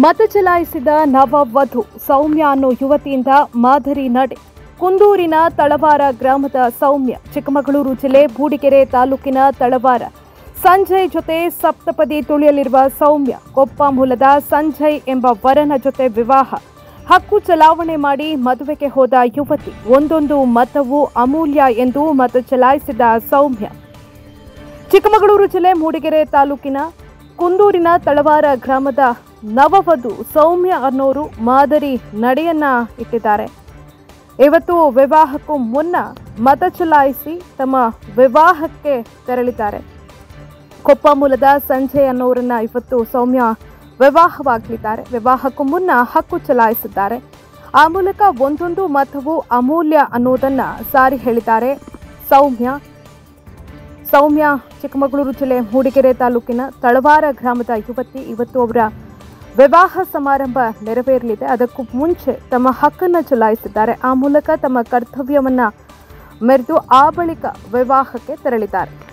ಮತ ಚಲಾಯಿಸಿದ ನವವಧು ಸೌಮ್ಯ ಅನ್ನೋ ಯುವತಿಯಿಂದ ಮಾದರಿ ನಡೆ. ಕುಂದೂರಿನ ತಳವಾರ ಗ್ರಾಮದ ಸೌಮ್ಯ ಚಿಕ್ಕಮಗಳೂರು ಜಿಲ್ಲೆ ಮೂಡಿಗೆರೆ ತಾಲೂಕಿನ ತಳವಾರ ಸಂಜಯ್ ಜೊತೆ ಸಪ್ತಪದಿ ತುಳಿಯಲಿರುವ ಸೌಮ್ಯ ಕೊಪ್ಪ ಮೂಲದ ಸಂಜಯ್ ಎಂಬ ವರನ ಜೊತೆ ವಿವಾಹ ಹಕ್ಕು ಚಲಾವಣೆ ಮಾಡಿ ಮದುವೆಗೆ ಹೋದ ಯುವತಿ. ಒಂದೊಂದು ಮತವು ಅಮೂಲ್ಯ ಎಂದು ಮತ ಚಲಾಯಿಸಿದ ಸೌಮ್ಯ ಚಿಕ್ಕಮಗಳೂರು ಜಿಲ್ಲೆ ಮೂಡಿಗೆರೆ ತಾಲೂಕಿನ ಕುಂದೂರಿನ ತಳವಾರ ಗ್ರಾಮದ ನವವಧು ಸೌಮ್ಯ ಅನ್ನೋರು ಮಾದರಿ ನಡೆಯನ್ನ ಇಟ್ಟಿದ್ದಾರೆ. ಇವತ್ತು ವಿವಾಹಕ್ಕೂ ಮುನ್ನ ಮತ ಚಲಾಯಿಸಿ ತಮ್ಮ ವಿವಾಹಕ್ಕೆ ತೆರಳಿದ್ದಾರೆ. ಕೊಪ್ಪ ಮೂಲದ ಸಂಜಯ್ ಅನ್ನೋರನ್ನ ಇವತ್ತು ಸೌಮ್ಯ ವಿವಾಹವಾಗಲಿದ್ದಾರೆ. ವಿವಾಹಕ್ಕೂ ಮುನ್ನ ಹಕ್ಕು ಚಲಾಯಿಸಿದ್ದಾರೆ. ಆ ಮೂಲಕ ಒಂದೊಂದು ಮತವು ಅಮೂಲ್ಯ ಅನ್ನೋದನ್ನ ಸಾರಿ ಹೇಳಿದ್ದಾರೆ ಸೌಮ್ಯ ಚಿಕ್ಕಮಗಳೂರು ಜಿಲ್ಲೆ ಮೂಡಿಗೆರೆ ತಾಲೂಕಿನ ತಳವಾರ ಗ್ರಾಮದ ಯುವತಿ. ಇವತ್ತು ಅವರ ವಿವಾಹ ಸಮಾರಂಭ ನೆರವೇರಲಿದೆ. ಅದಕ್ಕೂ ಮುಂಚೆ ತಮ್ಮ ಹಕ್ಕನ್ನು ಚಲಾಯಿಸಿದ್ದಾರೆ. ಆ ಮೂಲಕ ತಮ್ಮ ಕರ್ತವ್ಯವನ್ನ ಮೆರೆದು ಆ ಬಳಿಕ ವಿವಾಹಕ್ಕೆ ತೆರಳಿದ್ದಾರೆ.